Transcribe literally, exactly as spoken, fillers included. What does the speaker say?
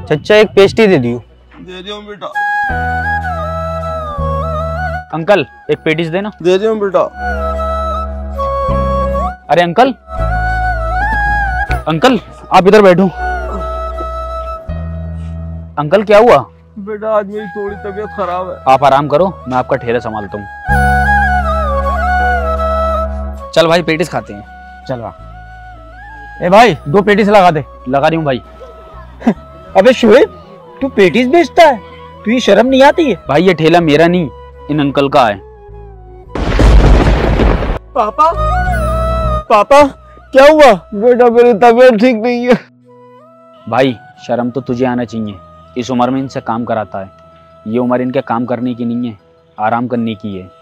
चचा एक पेस्ट्री दे दियो। दे दियो बेटा। अंकल एक पेटिस देना। दे दियो बेटा। अरे अंकल, अंकल आप इधर बैठो। अंकल क्या हुआ? बेटा आज मेरी थोड़ी तबीयत खराब है। आप आराम करो, मैं आपका ठेला संभालता हूँ। चल भाई पेटिस खाते हैं। चल वाह। ए भाई दो पेटिस लगा दे। लगा रही हूँ भाई। अबे शोएब तू पेटिस बेचता है, तुझे शर्म नहीं आती है? भाई ये ठेला मेरा नहीं, इन अंकल का है। पापा पापा क्या हुआ? बेटा मेरी तबीयत ठीक नहीं है। भाई शर्म तो तुझे आना चाहिए, इस उम्र में इनसे काम कराता है। ये उम्र इनके काम करने की नहीं है, आराम करने की है।